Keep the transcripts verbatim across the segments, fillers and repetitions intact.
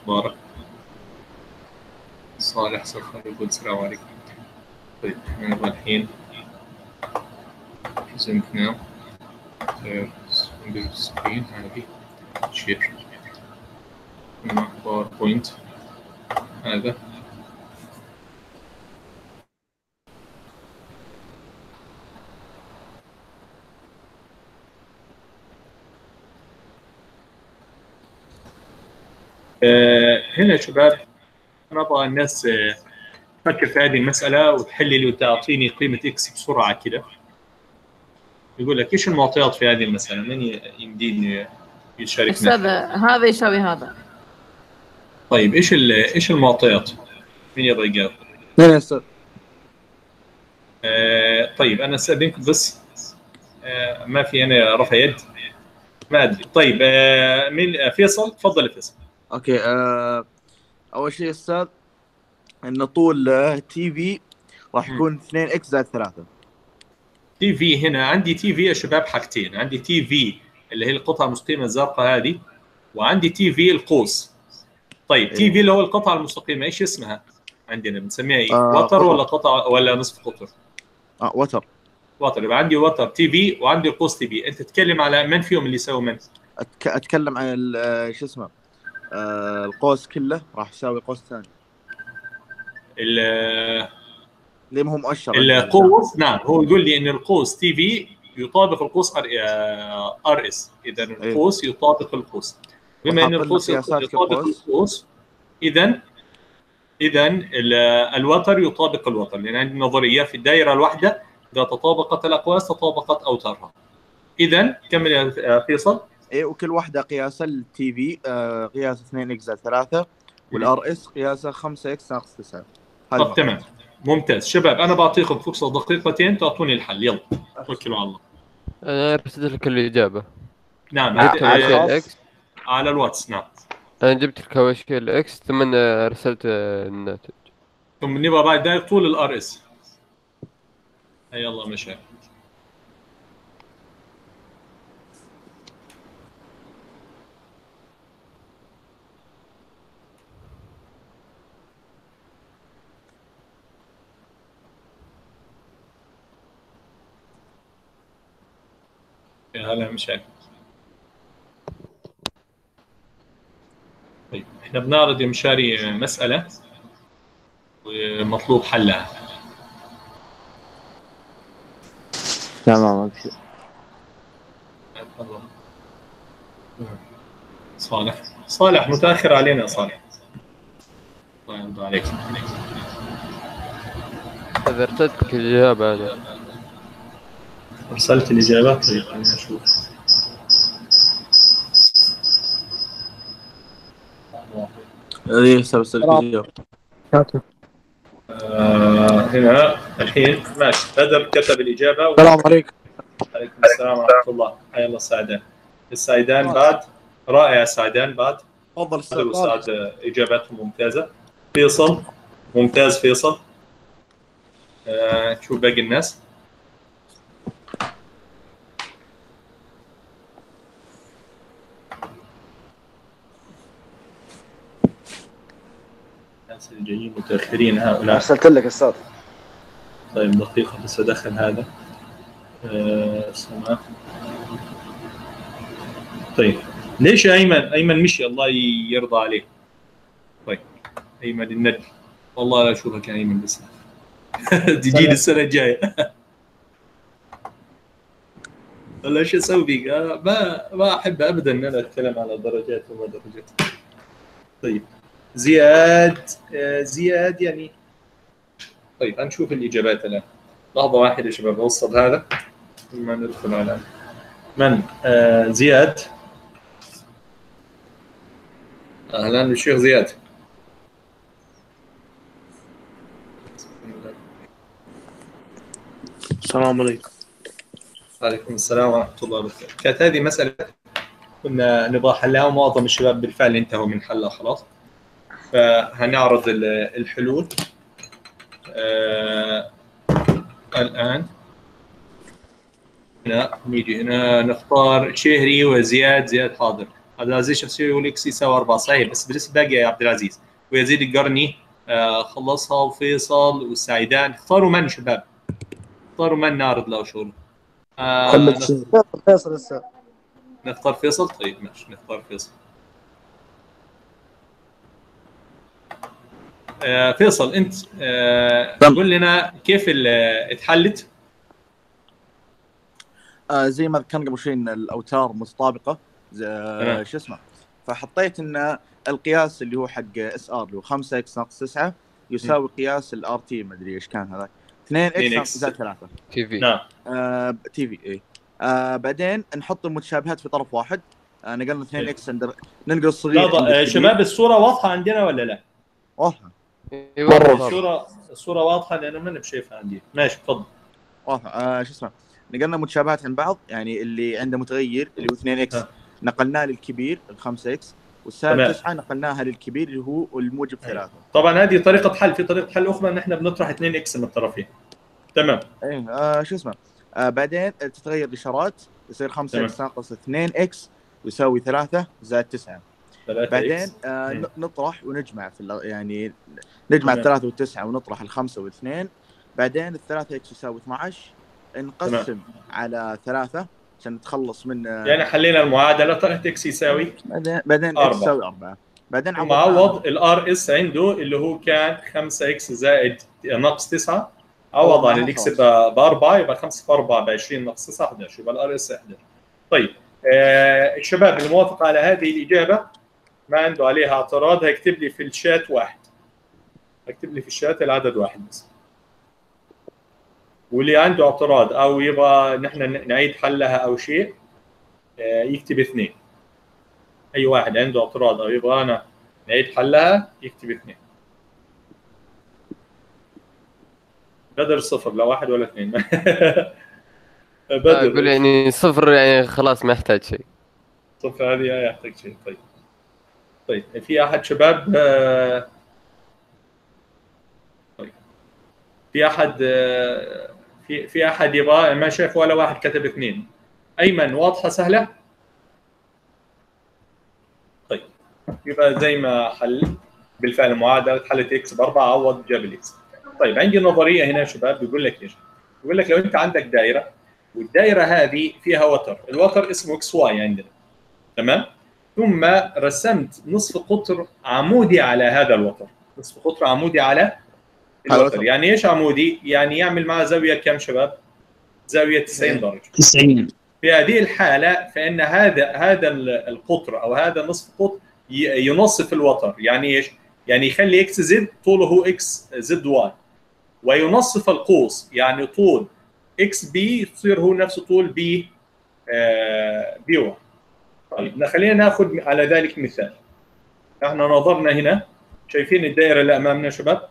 أخبارك؟ صالح سفر يقول السلام عليكم. طيب نبغى الحين زمتنا سكرين هذه شير مع باوربوينت هذا. آه هنا شباب أنا أبغى الناس آه تفكر في هذه المسألة وتحل لي وتعطيني قيمة إكس بسرعة كده. يقول لك إيش المعطيات في هذه المسألة؟ من يمديني يشاركنا؟ أستاذ هذا يساوي هذا. طيب إيش إيش المعطيات؟ مين يبغى يجاوب؟ لا يا أستاذ. آه طيب أنا أستأذنكم بس آه ما في أنا رفع يد ما أدري. طيب آه من آه فيصل تفضل فيصل. أوكي آه أول شيء أستاذ إن طول تي في راح يكون اثنين إكس زائد ثلاثة. تي في هنا عندي تي في يا شباب حاجتين، عندي تي في اللي هي القطعة المستقيمة الزرقاء هذه، وعندي تي في القوس. طيب إيه. تي في اللي هو القطعة المستقيمة ايش اسمها؟ عندنا بنسميها ايه؟ آه وتر قطر. ولا قطعة ولا نصف قطر؟ اه وتر. وتر. يبقى عندي وتر تي في وعندي القوس تي في. انت تتكلم على من فيهم اللي يساوي من؟ أتك... اتكلم عن شو اسمه آه القوس كله راح يساوي قوس ثاني. ال ليه ما هو مؤشر؟ القوس نعم هو يقول لي ان القوس تي في يطابق القوس ار ار اس، اذا القوس يطابق القوس. بما ان القوس يطابق القوس اذا اذا الوتر يطابق الوتر، لان عندي نظريه في الدائره الواحده اذا تطابقت الاقواس تطابقت اوتارها. اذا كمل يا فيصل. ايه وكل واحده قياس التي في آه قياس اثنين اكس زائد ثلاثة، والار اس قياسه خمسة اكس ناقص تسعة. طب تمام ممتاز شباب، انا بعطيكم فرصه دقيقتين تعطوني الحل. يلا توكلوا على الله. انا ارسلت لك الاجابه. نعم جبت هواشي الاكس على الواتس. نعم انا جبت لك هواشي الاكس ثم ارسلت الناتج. ثم نبغى بعد ذلك طول الار اس. يلا مشى. يا هلا مشاكل. طيب احنا بنعرض يا مشاري مسألة ومطلوب حلها. تمام ابشر. صالح صالح متأخر علينا صالح. الله يرضى عليك. إذا ارسلت لك الإجابة أنا. أرسلت الإجابة. طيب خلينا نشوف. ايه سبس الإجابة. آه هنا الحين ماشي. بدر كتب الإجابة. السلام عليكم. عليكم السلام ورحمة الله. حيا الله السعدان. السعدان بعد. رائع السعدان بعد. تفضل أستاذ. إجاباتهم ممتازة. فيصل ممتاز فيصل. آه شوف باقي الناس. الناس اللي جايين متأخرين هؤلاء. أرسلت لك أستاذ. طيب دقيقة بس أدخل هذا. آه سمع. طيب ليش أيمن؟ أيمن مشي الله يرضى عليه. طيب أيمن الندل والله لا أشوفك يا أيمن بس تجيني السنة الجاية. والله ايش اسوي بيك؟ ما ما احب ابدا ان انا اتكلم على درجات وما درجات. طيب زياد زياد يعني. طيب هنشوف الاجابات الان. لحظه واحده يا شباب اوصل هذا ثم ندخل على من. آه زياد. اهلا بالشيخ زياد. السلام عليكم. وعليكم السلام ورحمه الله وبركاته. كانت هذه مساله كنا نبغى حلها ومعظم الشباب بالفعل انتهوا من حلها خلاص. فهنعرض الحلول آه الآن. هنا نيجي هنا نختار شهري وزياد. زياد حاضر. عبد العزيز شخصيه يقول اكس يساوي أربعة صحيح، بس لسه باقي يا عبد العزيز ويزيد القرني آه خلصها وفيصل والسعيدان. اختاروا من شباب؟ اختاروا من نعرض له شغل؟ آه محمد فيصل لسه. نختار فيصل. طيب ماشي نختار فيصل. آه فيصل انت آه قول لنا كيف اتحلت. آه زي ما كان قبل شوي ان الاوتار متطابقه آه شو اسمه، فحطيت ان القياس اللي هو حق اس ار اللي هو خمسة اكس ناقص تسعة يساوي قياس الار تي ما ادري ايش كان هذاك اثنين اكس ناقص زائد ثلاثة تي في. نعم آه تي في اي. آه بعدين نحط المتشابهات في طرف واحد. آه نقلنا اثنين اكس عند ننقل الصغير. لا شباب الصوره واضحه عندنا ولا لا؟ واضحه ايوه الصوره الصوره واضحه لان ما انا بشايفها عندي. ماشي تفضل. واضحه. آه شو اسمه، نقلنا متشابهات عن بعض، يعني اللي عنده متغير اللي هو اثنين اكس نقلناه للكبير ال خمسة اكس، والسالب تسعة نقلناها للكبير اللي هو الموجب ثلاثة. طبعا هذه طريقه حل. في طريقه حل اخرى ان احنا بنطرح اثنين اكس من الطرفين. تمام. ايه آه شو اسمه، آه بعدين تتغير الاشارات يصير خمسة اكس ناقص اثنين اكس يساوي ثلاثة زائد تسعة. بعدين آه نطرح ونجمع في يعني نجمع الثلاثة والتسعة ونطرح الخمسة والاثنين. بعدين الثلاثة اكس يساوي اثناشر نقسم تمام. على ثلاثة عشان نتخلص من يعني حلينا المعادله. طلعت اكس يساوي بعدين بعدين اكس يساوي أربعة. بعدين عوض الار اس عنده اللي هو كان خمسة اكس زائد ناقص تسعة، عوض عن الاكس ب أربعة يبقى خمسة في أربعة ب عشرين ناقص تسعة إحدى عشر يبقى الار اس إحدى عشر. طيب آه الشباب الموافق على هذه الاجابه ما عنده عليها اعتراض هيكتب لي في الشات واحد. هيكتب لي في الشات العدد واحد بس. واللي عنده اعتراض او يبغى نحن نعيد حلها او شيء آه يكتب اثنين. اي واحد عنده اعتراض او يبغى انا نعيد حلها يكتب اثنين. بدر صفر لا واحد ولا اثنين. بدر يقول يعني صفر يعني خلاص ما يحتاج شيء. صفر هذه يحتاج شيء. طيب طيب في احد شباب آه طيب في احد آه في في احد يبغى ما شاف ولا واحد كتب اثنين. ايمن واضحه سهله. طيب يبقى زي ما حل بالفعل معادله حلت اكس باربعه عوض جاب الاكس. طيب عندي نظريه هنا يا شباب بيقول لك ايش؟ بيقول لك لو انت عندك دائره والدائره هذه فيها وتر، الوتر اسمه اكس واي عندنا تمام؟ ثم رسمت نصف قطر عمودي على هذا الوتر، نصف قطر عمودي على الوتر. يعني ايش عمودي؟ يعني يعمل معه زاويه كم شباب؟ زاويه تسعين درجه. تسعين. في هذه الحاله فان هذا هذا القطر او هذا نصف قطر ينصف الوتر. يعني ايش؟ يعني يخلي اكس زد طوله اكس زد واي، وينصف القوس يعني طول اكس بي يصير هو نفس طول بي آه بي واحد. طيب خلينا ناخذ على ذلك مثال. احنا نظرنا هنا شايفين الدائره اللي امامنا شباب؟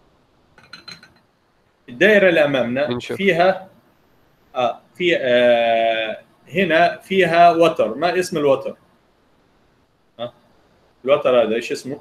الدائره اللي امامنا فيها اه في آه هنا فيها وتر. ما اسم الوتر؟ ها الوتر هذا ايش اسمه؟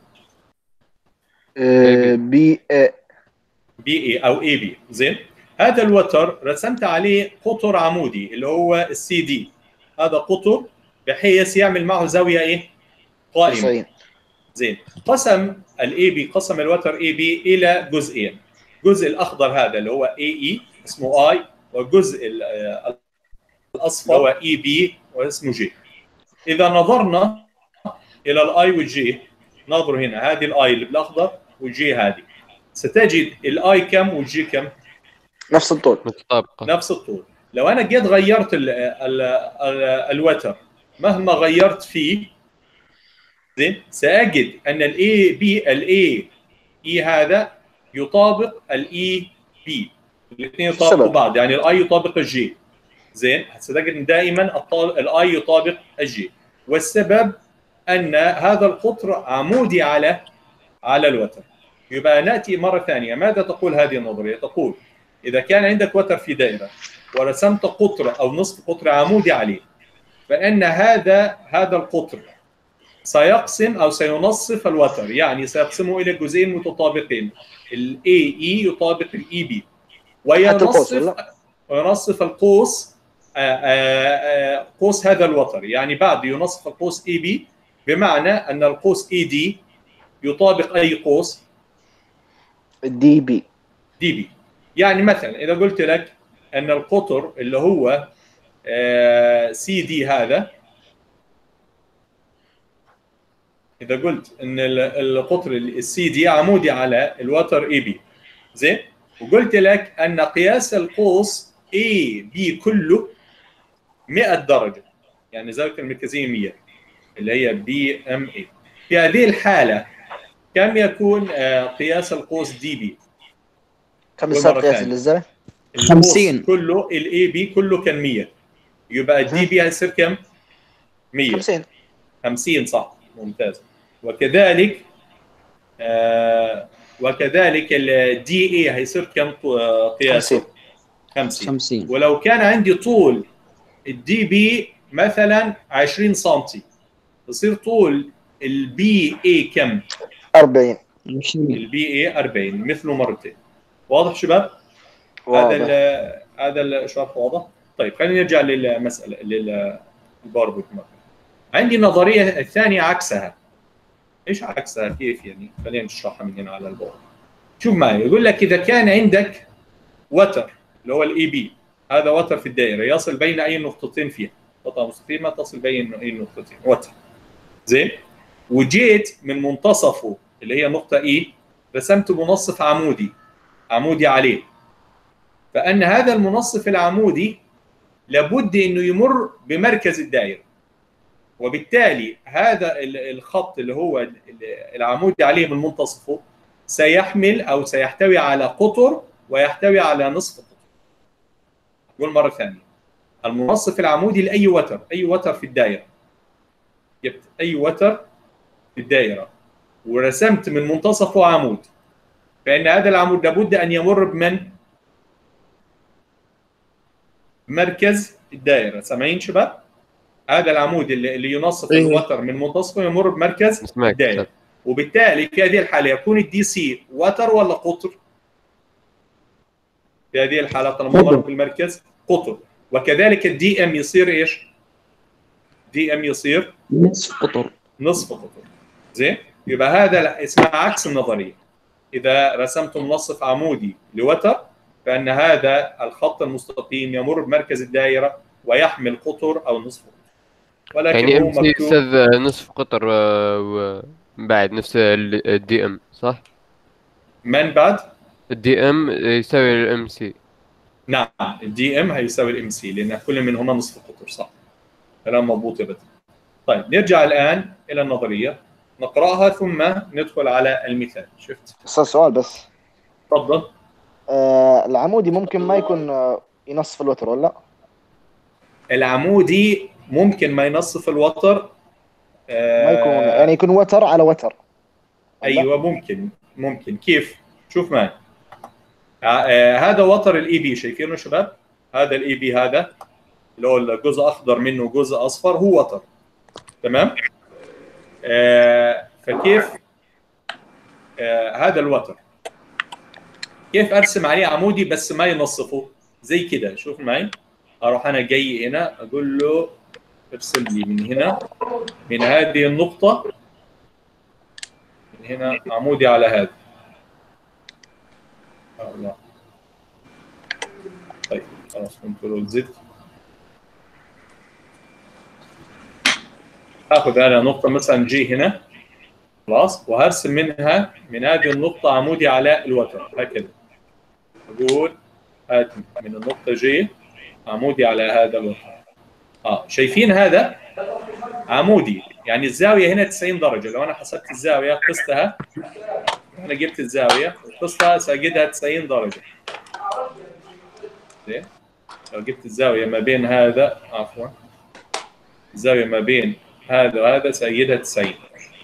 آه بي اي بي اي او اي بي. زين، هذا الوتر رسمت عليه قطر عمودي اللي هو السي دي. هذا قطر بحيث يعمل معه زاويه ايه؟ قائمه. زين، قسم الاي بي قسم الوتر اي بي الى جزئين. الجزء الاخضر هذا اللي هو اي اي اسمه اي، والجزء الاصفر هو اي بي واسمه جي. اذا نظرنا الى الاي والجي، نظروا هنا هذه الاي اللي بالاخضر والجي هذه، ستجد الاي كم والجي كم؟ نفس الطول متطابقه. نفس الطول. لو انا جيت غيرت ال ال ال الوتر مهما غيرت فيه زين ساجد ان الاي بي الاي اي هذا يطابق الاي بي، الاثنين يطابقوا بعض. يعني الاي يطابق الجي. زين، ستجد دائما الاي يطابق الجي، والسبب ان هذا القطر عمودي على على الوتر. يبقى ناتي مره ثانيه، ماذا تقول هذه النظريه؟ تقول اذا كان عندك وتر في دائره ورسمت قطر او نصف قطر عمودي عليه، فان هذا هذا القطر سيقسم او سينصف الوتر، يعني سيقسمه الى جزئين متطابقين. الاي اي يطابق الاي بي، وينصف وينصف القوس آآ آآ قوس هذا الوتر. يعني بعد ينصف القوس اي بي بمعنى ان القوس اي دي يطابق اي قوس؟ الدي بي. دي بي. يعني مثلا اذا قلت لك ان القطر اللي هو سي دي هذا، اذا قلت ان القطر السي دي عمودي على الوتر اي بي، زين، وقلت لك ان قياس القوس اي بي كله مئة درجه، يعني زاويه المركزيه مئة اللي هي بي ام اي، في هذه الحاله كم يكون قياس القوس دي بي؟ كم بيصير قياس الزاويه؟ خمسين. كله الاي بي كله كان مئة، يبقى الدي بي هيصير كم؟ مئة. خمسين. خمسين صح، ممتاز. وكذلك آه وكذلك الدي اي هيصير كم قياسه؟ خمسين. خمسين. ولو كان عندي طول الدي بي مثلا عشرين سنتي، يصير طول البي اي كم؟ أربعين. البي اي أربعين، مثله مرتين. واضح شباب؟ واضح. هذا هذا الشرح واضح؟ طيب خلينا نرجع للمساله للباوربوينت. عندي نظريه الثانيه عكسها. ايش عكسها؟ كيف يعني؟ خلينا نشرحها من هنا على البورد. شوف معي، يقول لك اذا كان عندك وتر اللي هو الاي بي، هذا وتر في الدائره يصل بين اي نقطتين فيها، قطعه مستقيمه تصل بين اي نقطتين، وتر، زين، وجيت من منتصفه اللي هي نقطه اي، رسمت منصف عمودي عمودي عليه، فان هذا المنصف العمودي لابد انه يمر بمركز الدائره، وبالتالي هذا الخط اللي هو العمودي عليه من منتصفه سيحمل او سيحتوي على قطر ويحتوي على نصف قطر. أقول مرة ثانية، المنصف العمودي لأي وتر، أي وتر في الدائرة، جبت أي وتر في الدائرة ورسمت من منتصفه عمود، فإن هذا العمود لابد أن يمر بمن؟ مركز الدائرة. سامعين شباب؟ هذا العمود اللي, اللي ينصف إيه. الوتر من منتصفه يمر بمركز الدائرة، وبالتالي في هذه الحالة يكون الدي سي وتر ولا قطر؟ في هذه الحالة طالما مر بالمركز قطر، وكذلك الدي ام يصير ايش؟ دي ام يصير نصف قطر. نصف قطر، زين؟ يبقى هذا اسمها عكس النظرية. إذا رسمت منصف عمودي لوتر فإن هذا الخط المستقيم يمر بمركز الدائرة ويحمل قطر أو نصف قطر. ولكن يعني هو ام سي مكتوب يستاذ نصف قطر وبعد نفس الدي ام صح؟ من بعد؟ الدي ام يساوي الام سي. نعم، الدي ام هيساوي الام سي لأن كل منهما نصف قطر، صح؟ كلام مضبوط يا بدر. طيب نرجع الآن إلى النظرية نقرأها ثم ندخل على المثال. شفت؟ أستاذ سؤال بس. تفضل. آه العمودي ممكن ما يكون آه ينصف الوتر ولا لا؟ العمودي ممكن ما ينصف الوتر، آه ما يكون يعني يكون وتر على وتر. ايوه ممكن ممكن. كيف؟ شوف معي. آه هذا وتر الاي بي، شايفينه شباب؟ هذا الاي بي هذا اللي هو الجزء اخضر منه وجزء اصفر هو وتر، تمام؟ آه فكيف آه هذا الوتر كيف ارسم عليه عمودي بس ما ينصفه؟ زي كده، شوف معي. اروح انا جاي هنا اقول له ارسم لي من هنا، من هذه النقطة من هنا عمودي على هذا. لا. طيب خلاص كنترول زد. اخذ انا نقطة مثلا جي هنا، خلاص، وهرسم منها من هذه النقطة عمودي على الوتر هكذا. اقول هات من النقطة جي عمودي على هذا الوتر. اه شايفين هذا عمودي، يعني الزاويه هنا تسعين درجه. لو انا حسبت الزاويه قستها، انا جبت الزاويه وقستها ساجدها تسعين درجه. زين، لو جبت الزاويه ما بين هذا، عفوا الزاويه ما بين هذا وهذا ساجدها تسعين،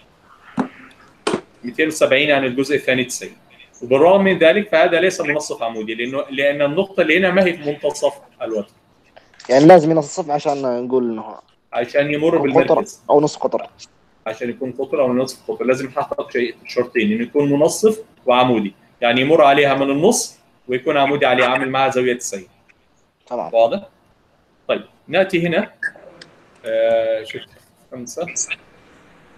مئتين وسبعين يعني الجزء الثاني تسعين. وبالرغم من ذلك فهذا ليس منصف عمودي، لانه لان النقطه اللي هنا ما هي في منتصف الوتر، يعني لازم ينصف عشان نقول انه عشان يمر بالمركز او نصف قطر. عشان يكون قطر او نصف قطر لازم يحقق شيء شرطين، انه يكون منصف وعمودي، يعني يمر عليها من النص ويكون عمودي عليه عامل معها زاويه تسعين. تمام، واضح؟ طيب ناتي هنا. آه شفت خمسه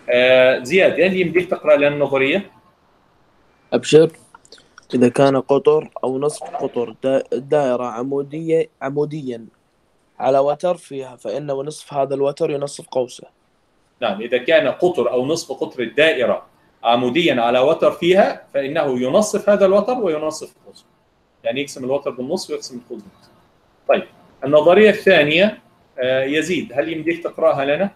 آه زياد، هل يمديك تقرا لنا النظريه؟ أبشر. إذا كان قطر أو نصف قطر دائرة عمودية عموديا على وتر فيها، فإنه نصف هذا الوتر ينصف قوسه. نعم، إذا كان قطر أو نصف قطر الدائرة عموديا على وتر فيها فإنه ينصف هذا الوتر وينصف قوسه، يعني يقسم الوتر بالنص ويقسم القوس بالنص. طيب النظرية الثانية آه يزيد، هل يمديك تقرأها لنا؟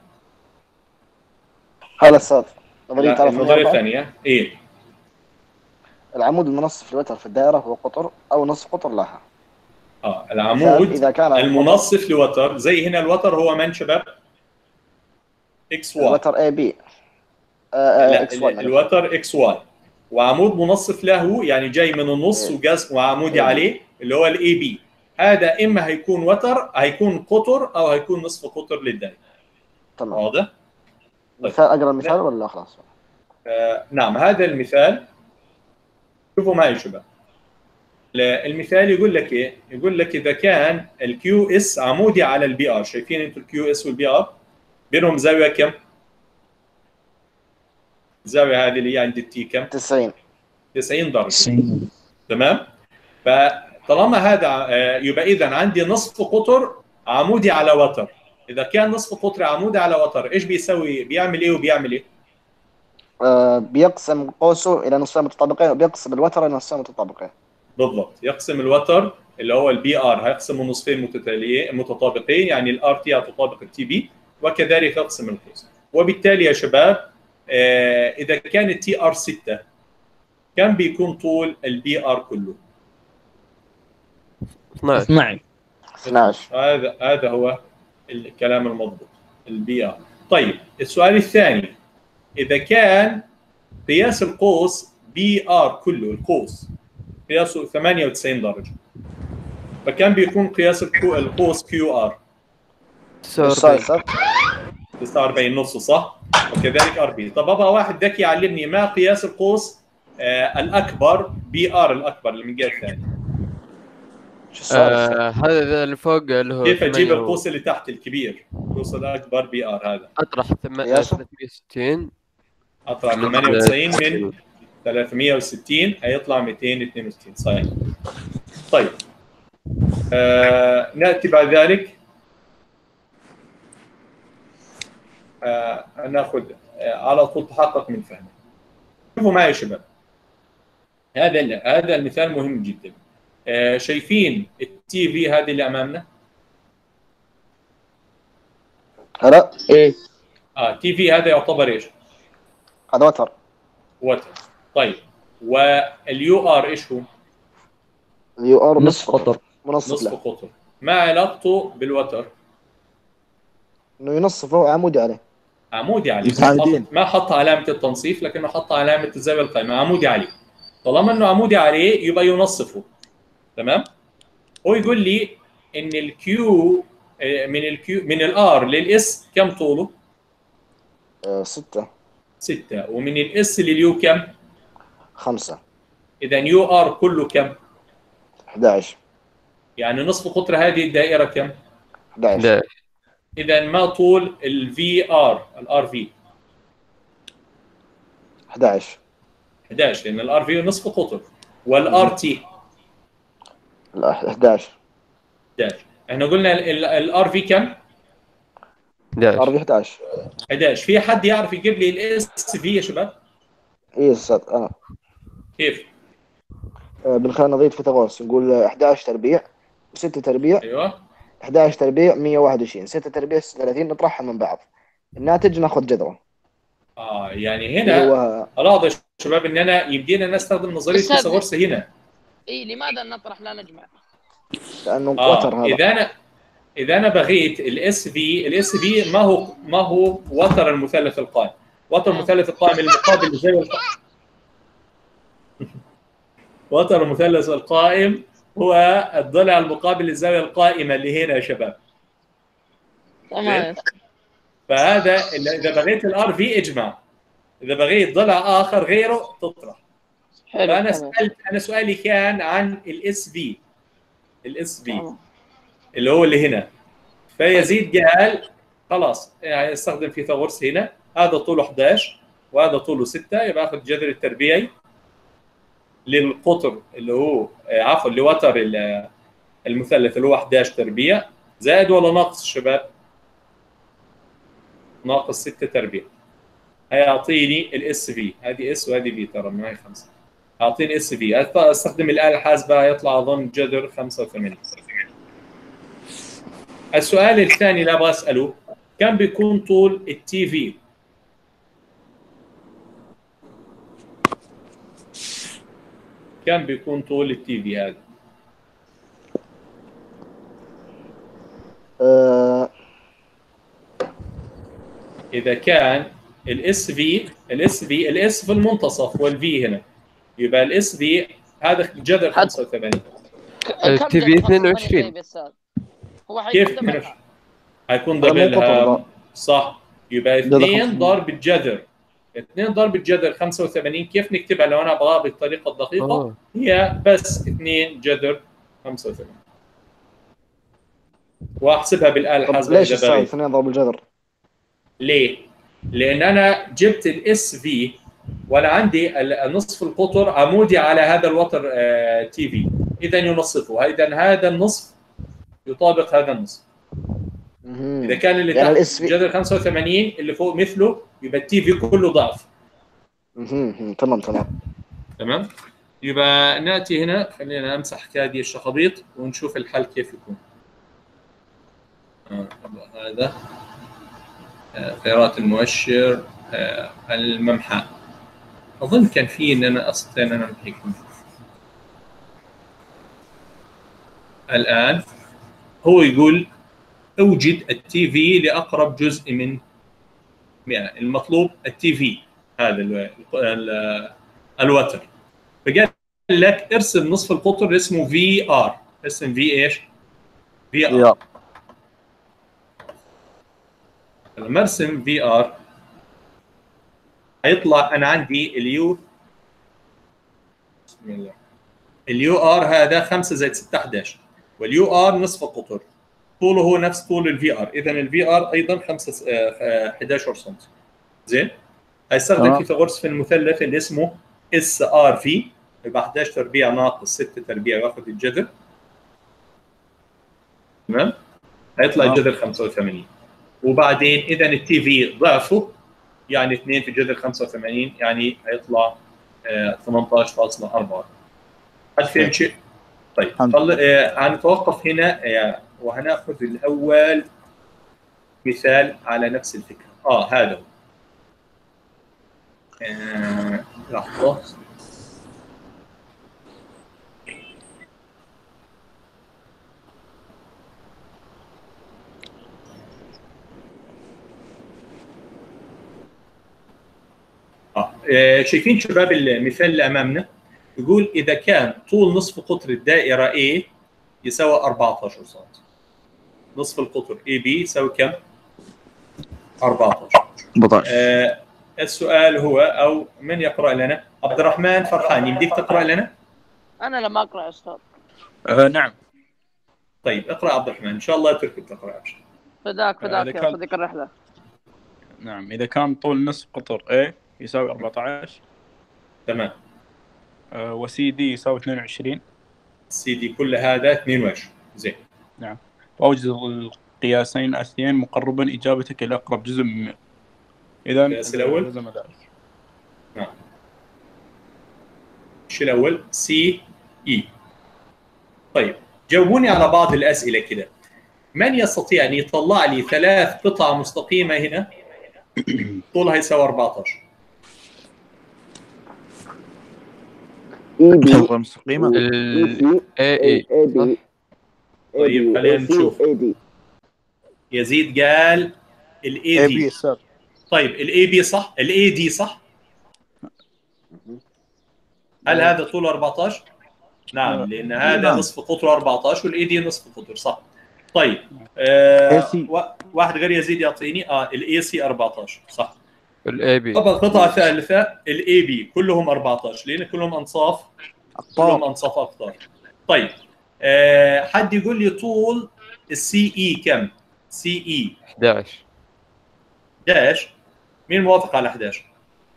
هلا أستاذ. نظرية النظرية الثانية إيه؟ العمود المنصف للوتر في الدائرة هو قطر أو نصف قطر لها. اه العمود إذا كان المنصف لوتر، زي هنا الوتر هو من شباب؟ اكس واي. الوتر اي بي. لا اكس واي. الوتر اكس واي وعمود منصف له يعني جاي من النص وقسم وعمودي عليه اللي هو الاي بي. هذا اما هيكون وتر، هيكون قطر او هيكون نصف قطر للدائرة. تمام. واضح؟ مثال اقرا المثال ولا خلاص؟ آه نعم، هذا المثال شوفوا معي شباب. المثال يقول لك ايه؟ يقول لك اذا كان الكيو اس عمودي على البي ار، شايفين انتم الكيو اس والبي ار بينهم زاويه كم؟ الزاويه هذه اللي هي عند التي كم؟ تسعين. تسعين درجه. تمام؟ فطالما هذا يبقى اذا عندي نصف قطر عمودي على وتر. اذا كان نصف قطر عمودي على وتر ايش بيسوي؟ بيعمل ايه وبيعمل ايه؟ آه بيقسم قوسه الى نصفين متطابقين وبيقسم الوتر الى نصفين متطابقين. بالضبط، يقسم الوتر اللي هو البي ار هيقسمه نصفين متتاليين متطابقين، يعني الار تي هتطابق التي بي، وكذلك يقسم القوس. وبالتالي يا شباب آه اذا كان التي ار ستة كم بيكون طول البي ار كله؟ اثناشر. اثناشر. هذا هذا هو الكلام المضبوط، البي ار. طيب السؤال الثاني، اذا كان قياس القوس بي ار كله، القوس قياسه ثمانية وتسعين درجة، فكم بيكون قياس القوس كيو ار؟ تسعة وأربعين. تسعة وأربعين نص صح؟ وكذلك ار بي. طب ابغى واحد ذكي يعلمني ما قياس القوس آه الاكبر بي ار الاكبر اللي من الجهة الثانية. آه هذا اللي فوق اللي هو كيف اجيب القوس اللي تحت الكبير؟ القوس الاكبر بي ار هذا. اطرح ثلاثمية وستين. اطرح ثمانية وتسعين من ثلاثمية وستين هيطلع مئتين واثنين وستين صحيح. طيب آه ناتي بعد ذلك آه ناخذ آه على طول تحقق من فهمه. شوفوا معي يا شباب، هذا هذا المثال مهم جدا. آه شايفين التي في هذه اللي امامنا؟ هلا ايه اه تي في هذا يعتبر ايش؟ هذا وتر. وتر. طيب واليو ار ايش هو؟ اليو ار نصف قطر. منصف نصف له. قطر. ما علاقته بالوتر؟ انه ينصفه عمودي عليه. عمودي عليه. متعامدين. ما حط علامه التنصيف لكنه حط علامه الزاويه القائمه، عمودي عليه. طالما انه عمودي عليه يبقى ينصفه. تمام؟ هو يقول لي ان الكيو من الكيو من الار للاس كم طوله؟ آه ستة. ستة. ومن الاس لليو كم؟ خمسة. اذا يو ار كله كم؟ أحد عشر. يعني نصف قطر هذه الدائره كم؟ أحد عشر. اذا ما طول الفي ار الار في؟ أحد عشر. أحد عشر، لان الار في نصف قطر. والار تي؟ لا أحد عشر. أحد عشر. احنا قلنا الار في كم؟ الار في أحد عشر. أحد عشر. في حد يعرف يجيب لي الاس في يا شباب؟ ايه استاذ انا. كيف؟ آه من خلال نظريه فيثاغورس نقول أحد عشر تربيع و6 تربيع. ايوه. أحد عشر تربيع مئة وواحد وعشرين، ستة تربيع ستة وثلاثين، نطرحها من بعض. الناتج ناخذ جذره. اه يعني هنا هو الاحظوا يا شباب ان انا يمدينا نستخدم نظريه فيثاغورس هنا. اي لماذا نطرح لا نجمع؟ لانه آه. وتر هذا. اذا انا اذا انا بغيت الاس في، الاس في ما هو ما هو وتر المثلث القائم. وتر المثلث القائم المقابل للزاويه القائمه. وتر المثلث القائم هو الضلع المقابل للزاويه القائمه اللي هنا يا شباب. تمام. فهذا اذا بغيت الار في اجمع، اذا بغيت ضلع اخر غيره تطرح. حلو. فانا سالت انا سؤالي كان عن الاس في، الاس في اللي هو اللي هنا. فيزيد قال خلاص يعني استخدم فيثاغورس هنا هذا طوله إحدى عشر وهذا طوله ستة، يبقى اخذ الجذر التربيعي للقطر اللي هو عفوا لوتر المثلث اللي هو إحدى عشر تربيع، زائد ولا ناقص الشباب؟ ناقص ستة تربيع. هيعطيني الاس في، هذه اس وهذه في، ترى ما هي خمسة. اعطيني اس في، استخدم الاله الحاسبه يطلع اظن جذر خمسة وثمانين. السؤال الثاني اللي ابغى اساله، كم بيكون طول التي في؟ كم بيكون طول التي في هذا؟ أه... اذا كان الاس في الاس في الاس في المنتصف والفي هنا، يبقى الاس في هذا جذر خمسة وثمانين. التي في اثنين وعشرين. هو كيف حيكون هيكون دبلها؟ صح، يبقى اثنين ضرب الجذر اثنين ضرب الجذر خمسة وثمانين. كيف نكتبها لو انا ابغاها بالطريقه الدقيقه؟ أوه. هي بس اثنين جذر خمسة وثمانين، واحسبها بالاله الحاسبه. ليش صار اثنين ضرب الجذر؟ ليه؟ لان انا جبت الاس في وانا عندي نصف القطر عمودي على هذا الوتر آه تي في، اذا ينصفه، اذا هذا النصف يطابق هذا النصف. اذا كان اللي يعني تحت جذر خمسة وثمانين اللي فوق مثله، يبقى التي في كله ضعف. تمام تمام تمام. يبقى ناتي هنا، خلينا امسح هذه الشخابيط ونشوف الحل كيف يكون. آه هذا آه خيارات المؤشر آه الممحى، اظن كان في ان انا استطيع ان انا امحيكم. الان هو يقول اوجد التي في لاقرب جزء من مئة، المطلوب التي في هذا ال ال الوتر. فقال لك ارسم نصف القطر اللي اسمه في ار. ارسم في ايش؟ في ار. لما ارسم في ار هيطلع انا عندي اليو، بسم الله، اليو ار هذا خمسة زائد ستة إحدى عشر، واليو ار نصف القطر، طوله هو نفس طول الفي ار، اذا الفي ار ايضا خمسة إحدى عشر سم. زين؟ هيستخدم فيثاغورس في المثلث اللي اسمه اس ار في، يبقى إحدى عشر تربيع ناقص ستة تربيع ياخذ الجذر. تمام؟ هيطلع الجذر خمسة وثمانين. وبعدين اذا التي في ضعفه، يعني اثنين في جذر خمسة وثمانين، يعني هيطلع آه ثمانية عشر فاصلة أربعة. حد فهم شيء؟ طيب هنتوقف آه هنا آه وهناخذ الاول مثال على نفس الفكره. اه هذا هو. آه لحظه. آه. آه شايفين شباب المثال اللي امامنا؟ يقول اذا كان طول نصف قطر الدائره A يساوي أربعة عشر سم، نصف القطر اي بي يساوي كم؟ أربعة عشر. أربعة عشر. آه السؤال هو، او من يقرا لنا؟ عبد الرحمن فرحان، يمديك تقرا لنا؟ انا لما اقرا يا استاذ. آه نعم. طيب اقرا عبد الرحمن، ان شاء الله تركب تقرا. ابشر. فداك فداك يا صديق الرحله. نعم، اذا كان طول نصف قطر A يساوي أربعة عشر. تمام. آه وسي دي يساوي اثنين وعشرين. سي دي كل هذا اثنين وعشرين. زين. نعم. واوجد القياسين الآتيين مقربا اجابتك الى اقرب جزء من. اذا القياس الاول لزم ذلك. نعم. ايش الاول؟ سي اي. طيب جاوبوني على بعض الاسئله كده. من يستطيع ان يطلع لي ثلاث قطع مستقيمه هنا طولها يساوي أربعة عشر؟ اي بي مستقيمه. اي اي. طيب خلينا نشوف. يزيد قال الاي دي. طيب الاي بي صح؟ الاي دي صح؟ هل هذا طوله أربعة عشر؟ نعم، لان هذا نصف قطره أربعة عشر والاي دي نصف قطر. صح. طيب آه واحد غير يزيد يعطيني. اه الاي سي أربعة عشر. صح. الاي بي. طبعا قطعه ثالثه الاي بي كلهم أربعة عشر لان كلهم انصاف كلهم انصاف اقطار. طيب آه حد يقول لي طول السي اي كم؟ سي اي إحدى عشر. إحدى عشر. مين موافق على إحدى عشر؟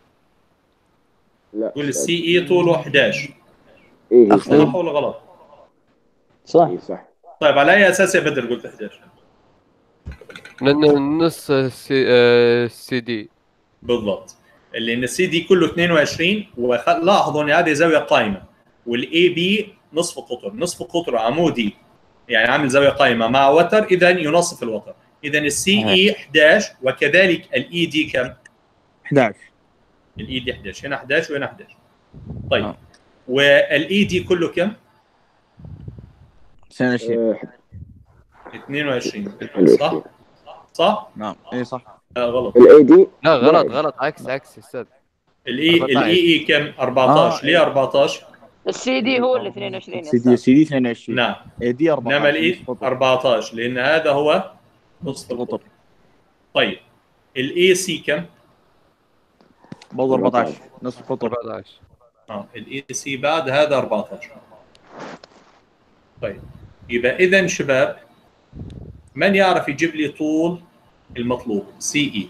لا قول السي اي طوله إحدى عشر. ايه صح ولا غلط؟ صح إيه صح. طيب على اي اساس يا بدر قلت إحدى عشر؟ لأنه نص سي, آه سي دي. بالضبط، لان السي دي كله اثنين وعشرين، ولاحظوا ان هذه زاويه قائمه، والاي بي نصف قطر، نصف قطر عمودي يعني عامل زاويه قائمه مع وتر، اذا ينصف الوتر. اذا السي اي إحدى عشر وكذلك الاي دي كم؟ إحدى عشر. الاي دي إحدى عشر، هنا إحدى عشر وهنا إحدى عشر. طيب آه. والاي دي كله كم؟ اثنين وعشرين. اثنين وعشرين صح؟ صح؟ نعم اي صح. آه غلط. الاي دي لا غلط غلط عكس عكس استاذ. الاي الاي اي كم؟ أربعة عشر. آه. ليه أربعة عشر؟ السي دي هو ال اثنين وعشرين. سي دي سي دي اثنين وعشرين. نعم. اي دي أربعة عشر. انما الاي أربعة عشر لان هذا هو نصف القطر. طيب الاي سي كم؟ برضه أربعة عشر نصف القطر. أربعة عشر. اه الاي سي بعد هذا أربعة عشر. طيب يبقى اذا شباب من يعرف يجيب لي طول المطلوب سي اي؟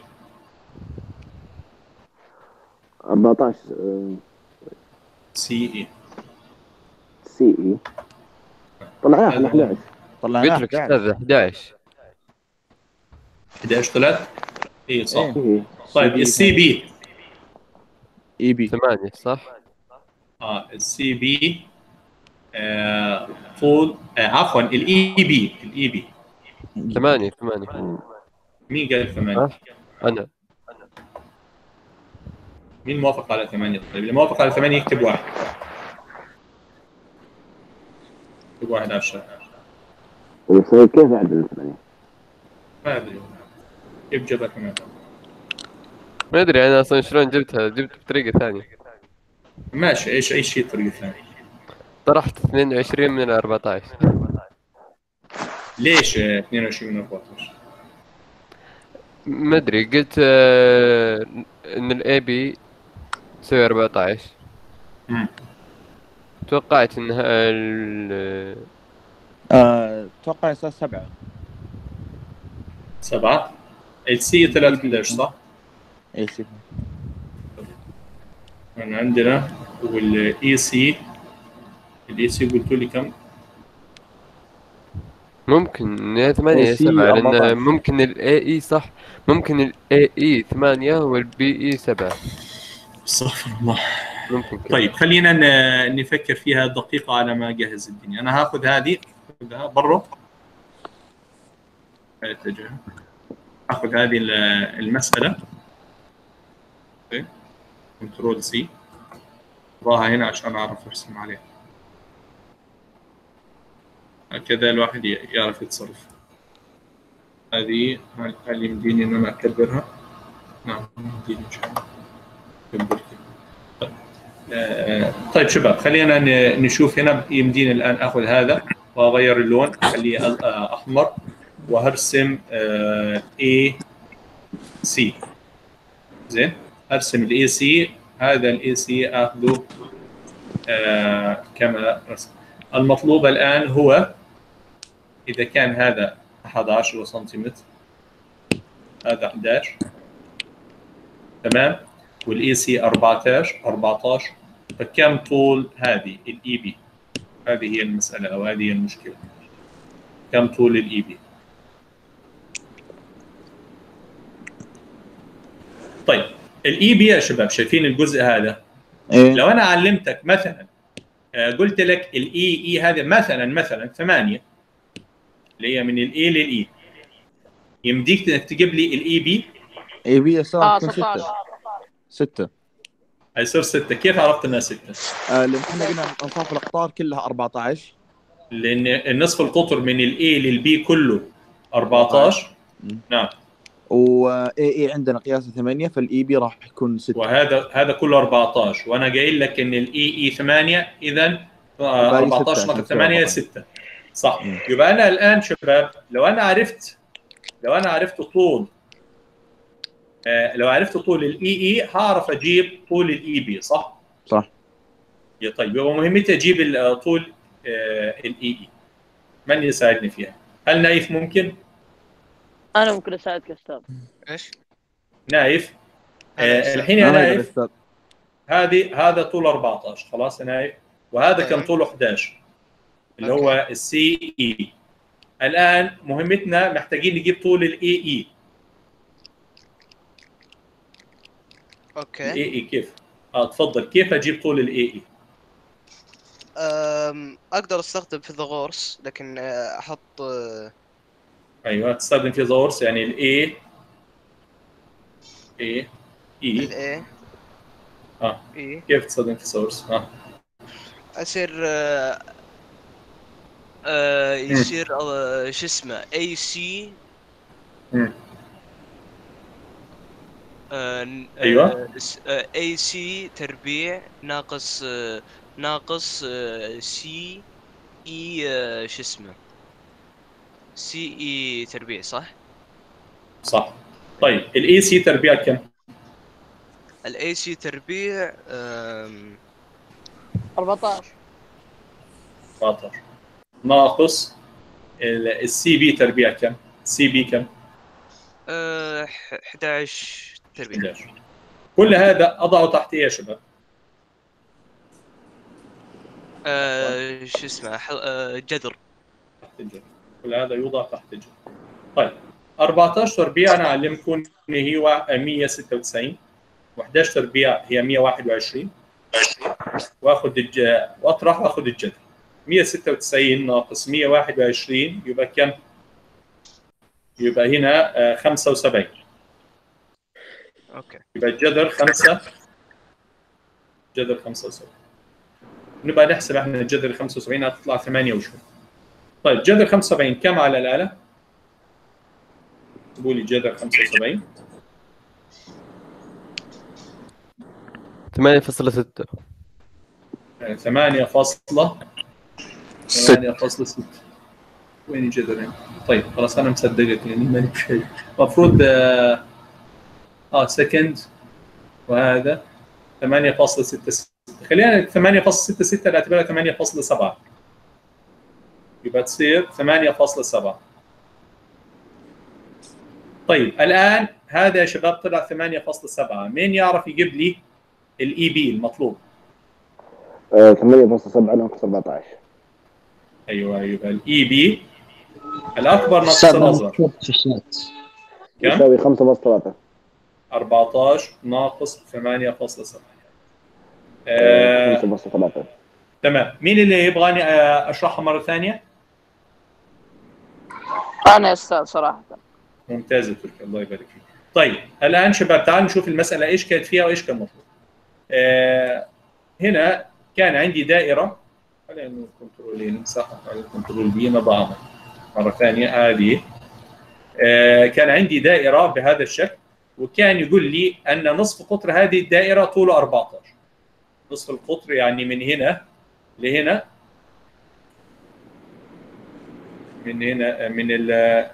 أربعة عشر سي اي سي اي طلعناها احنا إحدى عشر. طلعناها قلت لك استاذ إحدى عشر. إحدى عشر طلعت؟ اي صح. إيه. طيب السي بي اي بي ثمانية صح؟ اه السي بي آه طول آه عفوا الاي بي الاي بي ثمانية ثمانية. مين قال ثمانية؟ أنا. مين موافق على ثمانية؟ طيب اللي موافق على ثمانية يكتب واحد. يكتب واحد على الشاشة. ويصير كيف عدل ثمانية؟ ما أدري كيف جابها ثمانية. ما أدري أنا أصلا شلون جبتها، جبت بطريقة ثانية. ماشي ايش اي شيء طريقة ثانية. طرحت اثنين وعشرين من أربعة عشر. ليش اثنين وعشرين من أربعة عشر؟ ما أدري قلت آه إن الأي بي تسوي أربعة عشر. امم توقعت إنها ال اتوقع اساس سبعة. سبعة. السي طلعت قديش صح؟ اي سي. يعني عندنا والاي سي الاي سي قلتوا لي كم؟ ممكن يا ثمانية يا سبعة، لأن ممكن الاي اي صح، ممكن الاي اي ثمانية والبي اي سبعة. استغفر الله. ممكن كده. طيب خلينا نفكر فيها دقيقة على ما أجهز الدنيا. أنا هاخذ هذه هاخذها برا اتجاه، أخذ هذه المسألة كنترول سي، ضعها هنا عشان أعرف أرسم عليها. هكذا الواحد يعرف يتصرف. هذه هل يمديني إن أنا أكبرها؟ نعم يمديني إن شاء الله أكبر. آه طيب شباب خلينا نشوف هنا. يمديني الآن أخذ هذا وأغير اللون أخليه أحمر وهرسم آه A C. زين أرسم ال A C. هذا ال A C أخذه آه كما رسم. المطلوب الآن هو إذا كان هذا أحد عشر سنتيمتر، هذا أحد عشر تمام، والاي سي أربعة عشر أربعة عشر، فكم طول هذه الاي بي؟ هذه هي المسألة أو هذه هي المشكلة. كم طول الاي بي؟ طيب الاي بي يا شباب شايفين الجزء هذا؟ إيه؟ لو أنا علمتك مثلا قلت لك الاي اي هذا مثلا مثلا ثمانية اللي هي من الاي للاي، يمديك انك تجيب لي الاي بي؟ اي بي يصير اه ستة. ستة عشر ستة. هيصير ستة. كيف عرفت انها ستة؟ آه لان احنا قلنا انصاف الاقطار كلها أربعة عشر. لان النصف القطر من الاي للبي كله أربعة عشر. نعم. واي اي عندنا قياسه ثمانية، فالاي بي راح يكون ستة. وهذا هذا كله أربعة عشر، وانا قايل لك ان الاي اي ثمانية، اذا أربعة عشر ناقص ثمانية ستة صح. مم. يبقى انا الان شباب لو انا عرفت لو انا عرفت طول آه لو عرفت طول الاي اي هعرف اجيب طول الاي بي صح؟ صح. يا طيب يبقى مهمتي اجيب طول آه الاي اي. من يساعدني فيها؟ هل نايف ممكن؟ انا ممكن اساعدك يا استاذ. ايش؟ نايف آه الحين يا نايف هذه هذا طول أربعطعش خلاص يا نايف، وهذا كان طوله إحدعش اللي أوكي. هو السي اي. الان مهمتنا محتاجين نجيب طول الاي اي. اوكي الاي اي كيف؟ اه تفضل، كيف اجيب طول الاي اي؟ اقدر استخدم فيثاغورس، لكن احط ايوه تستخدم فيثاغورس يعني الاي اي اي الاي اه إيه؟ كيف تستخدم فيثاغورس؟ اه اصير آه آه يصير آه شو اسمه اي سي ايوه اي سي تربيع ناقص آه ناقص آه سي اي آه شو اسمه سي اي تربيع صح؟ صح. طيب الاي سي تربيع كم؟ الاي سي تربيع أربعطعش أربعطعش ناقص السي بي تربيع كم؟ السي بي كم؟ أه إحدعش تربيع. إحدعش. كل هذا اضعه تحت ايه يا شباب؟ أه شو اسمه أه جذر. تحت الجذر. كل هذا يوضع تحت الجذر. طيب أربعطعش تربيع انا اعلمكم ان هي مية وستة وتسعين و11 تربيع هي مية وواحد وعشرين، واخذ الج... واطرح واخذ الجذر. مية وستة وتسعين ناقص مية وواحد وعشرين يبقى كم؟ يبقى هنا خمسة وسبعين. اوكي يبقى الجذر خمسة، جذر خمسة وسبعين. نبقى نحسب احنا الجذر خمسة وسبعين هتطلع ثمانية وشوي. طيب جذر خمسة وسبعين كم على الآلة؟ اكتبوا لي جذر خمسة وسبعين. ثمانية فاصلة ستة. ثمانية فاصلة ثمانية فاصلة ستة. وين الجذر هنا؟ طيب خلاص انا مصدقك لاني ماني بشيء. المفروض اه, آه سكند وهذا ثمانية فاصلة ستة ستة. خلينا ثمانية فاصلة ستة ستة نعتبرها ثمانية فاصلة سبعة. يبقى تصير ثمانية فاصلة سبعة. طيب الان هذا يا شباب طلع ثمانية فاصلة سبعة. مين يعرف يجيب لي الاي بي المطلوب؟ آه ثمانية فاصلة سبعة ناقص أربعطعش. ايوه يبقى الاي بي الاكبر ناقص الاصغر كم؟ يساوي خمسة فاصلة ثلاثة. أربعطعش ناقص ثمانية فاصلة سبعة. آه خمسة فاصلة ثلاثة. تمام. مين اللي يبغاني اشرحها مره ثانيه؟ انا يا استاذ صراحه. ممتاز يا تركي الله يبارك فيك. طيب الان شباب تعالوا نشوف المساله ايش كانت فيها وايش كان مطلوب. آه هنا كان عندي دائره، خلينا كنترولين صح على كنترول بي نضعها مره ثانيه. هذه آه كان عندي دائره بهذا الشكل، وكان يقول لي ان نصف قطر هذه الدائره طوله أربعطعش. نصف القطر يعني من هنا لهنا، من هنا من ال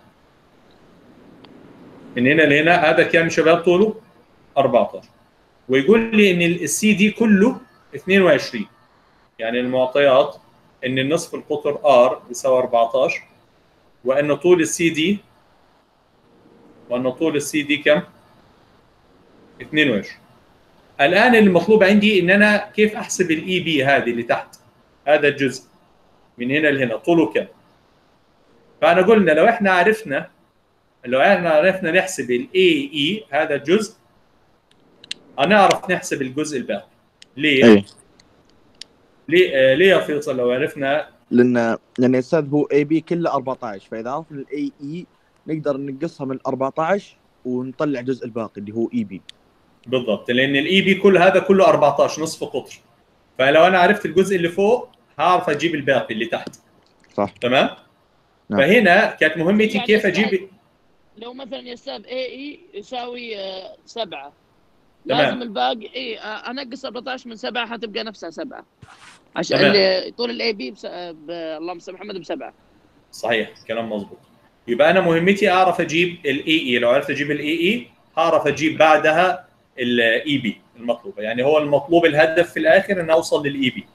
من هنا لهنا، هذا كم شباب طوله؟ أربعطعش. ويقول لي ان السي دي كله اثنين وعشرين. يعني المعطيات ان النصف القطر ار يساوي أربعطعش، وان طول السي دي وان طول السي دي كم؟ اثنين وعشرين. الان المطلوب عندي ان انا كيف احسب الاي بي هذه اللي تحت، هذا الجزء من هنا لهنا طوله كم؟ فانا قلنا لو احنا عرفنا لو احنا عرفنا نحسب الاي اي هذا الجزء، هنعرف نحسب الجزء الباقي. ليه؟ أي. ليه آه ليه يا فيصل لو عرفنا؟ لان لان يا استاذ هو اي بي كله أربعطعش، فاذا عرفنا الاي اي نقدر نقصها من أربعطعش ونطلع الجزء الباقي اللي هو اي بي. بالضبط، لان الاي بي كل هذا كله أربعطعش نصف قطر، فلو انا عرفت الجزء اللي فوق هعرف اجيب الباقي اللي تحت. صح تمام؟ نعم. فهنا كانت مهمتي يعني كيف اجيب. لو مثلا يا استاذ اي اي يساوي سبعة، لازم الباقي اي انقص أربعطعش من سبعة حتبقى نفسها سبعة، عشان اللي طول الاي بي بس... ب... اللهم صل محمد بسبعة. صحيح كلام مظبوط. يبقى انا مهمتي اعرف اجيب الاي اي. لو عرفت اجيب الاي اي هعرف اجيب بعدها الاي بي المطلوبه. يعني هو المطلوب الهدف في الاخر ان اوصل للاي بي.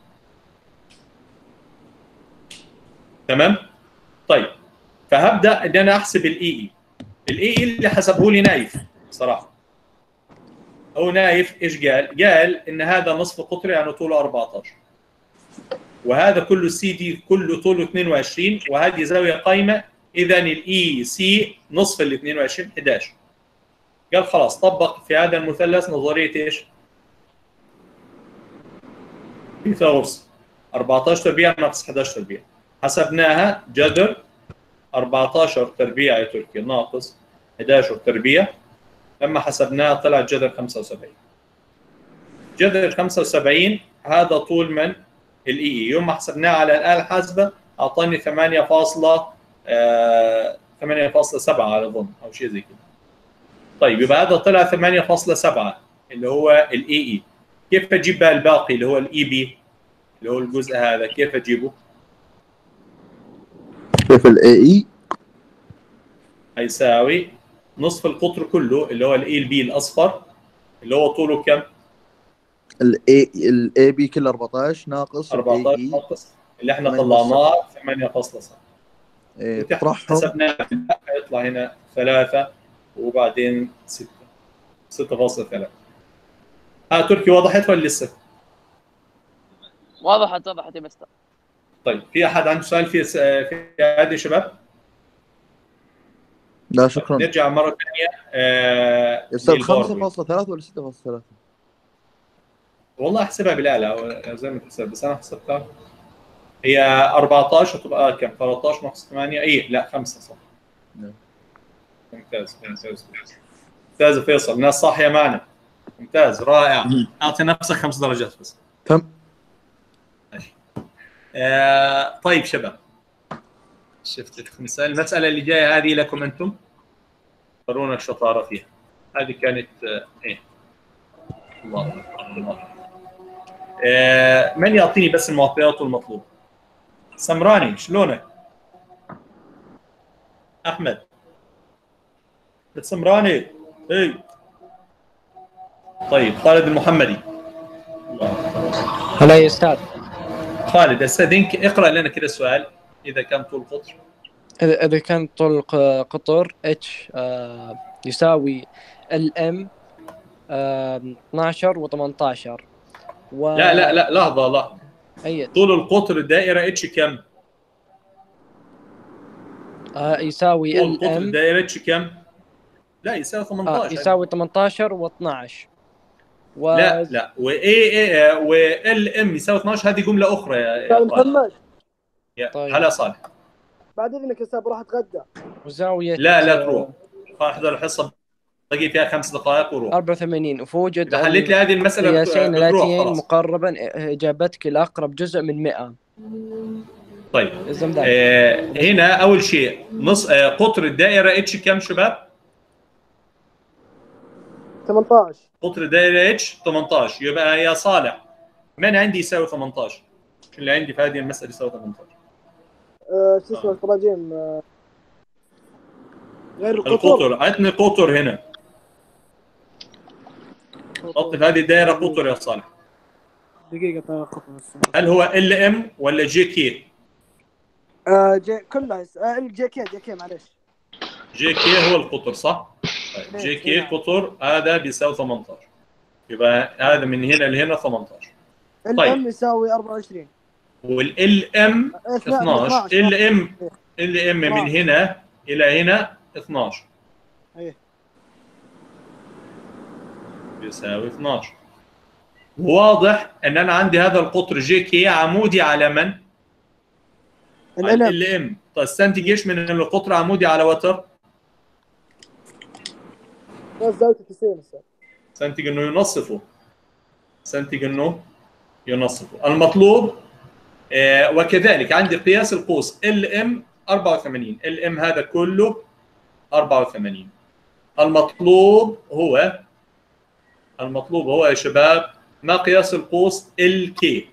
تمام؟ طيب فهبدا ان انا احسب الاي اي. الاي اي اللي حسبه لي نايف صراحه. هو نايف ايش قال؟ قال ان هذا نصف قطر يعني طوله أربعة عشر، وهذا كله سي دي كله طوله اثنين وعشرين، وهذه زاويه قايمه، اذا الاي سي نصف ال اثنين وعشرين أحد عشر. قال خلاص طبق في هذا المثلث نظريه ايش؟ بيثاغورس أربعة عشر تربيع ناقص أحد عشر تربيع، حسبناها جذر أربعة عشر تربيع يا تركي ناقص أحد عشر تربيع، لما حسبناها طلعت جذر خمسة وسبعين. جذر خمسة وسبعين هذا طول من الاي اي، يوم ما حسبناه على الآلة الحاسبة اعطاني ثمانية فاصلة سبعة على ظن او شيء زي كده. طيب يبقى هذا طلع ثمانية فاصلة سبعة اللي هو الاي اي. كيف اجيب بقى الباقي اللي هو الاي بي اللي هو الجزء هذا؟ كيف اجيبه؟ كيف الاي اي هيساوي نصف القطر كله اللي هو الاي البي الاصفر اللي هو طوله كم؟ الاي الاي بي كله أربعة عشر ناقص أربعة عشر ناقص اللي احنا طلعناه ثمانية فاصلة سبعة. ايه تطرحهم حسبناه يطلع هنا ثلاثة وبعدين ستة ستة فاصلة ثلاثة. ها تركي وضحت ولا لسه؟ وضحت وضحت يا مستر. طيب في احد عنده سؤال في في هذه يا شباب؟ لا شكرا. نرجع مرة ثانية. آه يصير خمسة فاصلة ثلاثة ولا ستة فاصلة ثلاثة؟ والله احسبها بالآلة زي ما تحسب، بس انا حسبتها هي أربعة عشر تبقى كم؟ ثلاثة عشر ناقص ثمانية اي لا خمسة صح. نعم. ممتاز ممتاز ممتاز فيصل، ناس صاحية معنا. ممتاز رائع. اعطي نفسك خمس درجات بس. تم. ماشي. آه طيب شباب، شفت الخمسة. المسألة اللي جاية هذه لكم انتم، ورونا الشطارة فيها. هذه كانت آه ايه الله أكبر الله. آه من يعطيني بس المعطيات والمطلوب؟ سمراني شلونك؟ احمد سمراني. اي طيب خالد المحمدي. هلا يا استاذ. خالد استاذنك اقرا لنا كده السؤال. اذا كان طول قطر اذا اذا كان طول قطر اتش آه يساوي ال ام آه اثنا عشر و ثمانية عشر و... لا لا لا لحظه لحظه. أي طول القطر الدائره اتش كم؟ آه يساوي طول ال القطر ام الدائره اتش كم؟ لا يساوي ثمانية عشر. آه يساوي ثمانية عشر و اثنا عشر و... لا لا و اي اي وال ام يساوي اثنا عشر. هذه جمله اخرى يا يا محمد. طيب. هلا صالح. بعد اذنك يا استاذ بروح اتغدى. وزاويه لا لا تروح، احضر الحصه باقي فيها خمس دقائق وروح. أربعة وثمانين وفوجد اذا حليت لي هذه المساله قياسين الاتيين مقربا اجابتك لاقرب جزء من مئة. طيب آه هنا اول شيء نص آه قطر الدائره اتش كم شباب؟ ثمانية عشر. قطر الدائره اتش ثمانية عشر. يبقى يا صالح من عندي يساوي ثمانية عشر؟ اللي عندي في هذه المساله يساوي ثمانية عشر. آه شو اسمه التراجيم آه غير القطر. القطر عطني قطر هنا. حط في هذه الدائره قطر يا صالح. دقيقه طيب قطر. هل هو ال ام ولا جي كي؟ آه جي كلها آه جي كي جي كي معلش. جي كي هو القطر صح؟ طيب جي كي قطر هذا بيساوي ثمانية عشر. يبقى هذا من هنا لهنا ثمانية عشر. ال ام يساوي أربعة وعشرين. والال ام اثنا عشر. ال ام ال ام من هنا الى هنا اثنا عشر. ايه يساوي اثنا عشر. واضح ان انا عندي هذا القطر جي كي عمودي على من؟ ال ام. طيب استنتج ايش من القطر عمودي على وتر؟ زاوية تسعين. استنتج انه ينصفه. استنتج انه ينصفه. المطلوب آه وكذلك عندي قياس القوس ال ام أربعة وثمانين. ال ام هذا كله أربعة وثمانين. المطلوب هو المطلوب هو يا شباب ما قياس القوس ال كي؟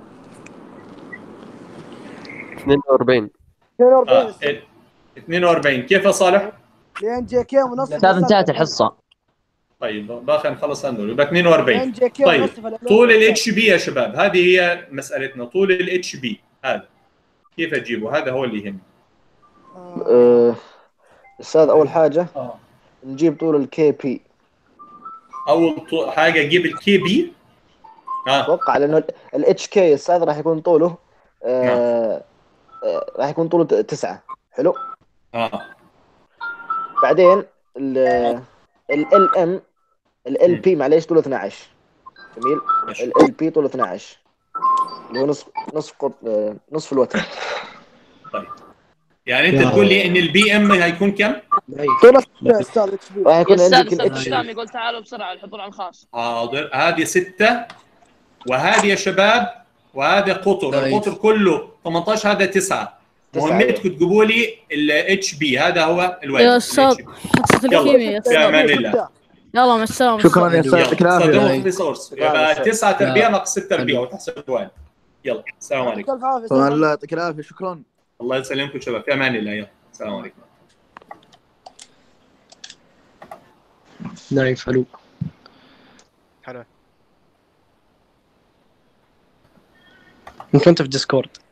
اثنين وأربعين. اثنين وأربعين. آه. اثنين وأربعين. كيف يا صالح؟ لين جي كي ونصف. استاذ انتهت الحصه. طيب باقي نخلص هندول. يبقى اثنين وأربعين. طيب طول الاتش بي يا شباب هذه هي مسألتنا. طول الاتش بي هذا كيف اجيبه؟ هذا هو اللي يهمني. أه استاذ اول حاجه آه. نجيب طول الكي بي. اول حاجه جيب الكي بي. اتوقع لانه الاتش كي استاذ راح يكون طوله آه آه راح يكون طوله تسعة. حلو. اه بعدين ال ال ام ال بي معليش طوله اثناشر. جميل. ال بي طوله اثناشر اللي هو نصف نصف قط... نصف الوتر. طيب يعني انت تقول لي ان البي ام هيكون كم؟ طوله استاذ اتش بي راح يكون عندك الاتش يقول تعالوا بسرعه الحضور على الخاص. حاضر. هذه ستة وهذه يا شباب وهذا قطر. القطر كله ثمانية عشر هذا تسعة. مهمتكم تجيبوا لي الاتش بي هذا هو الواجب. يا استاذ حصه الكيمياء في امان الله. يلا مع السلامه. شكرا يا استاذ. يعطيك العافيه. يبقى تسعة تربيع ناقص ستة تربيع وتحسبوها. يلا السلام عليكم. الله يعطيك العافيه. شكرا. الله يسلمكم شباب. في امان الله. يلا السلام عليكم. نايف حلو. حلو. كنت في ديسكورد.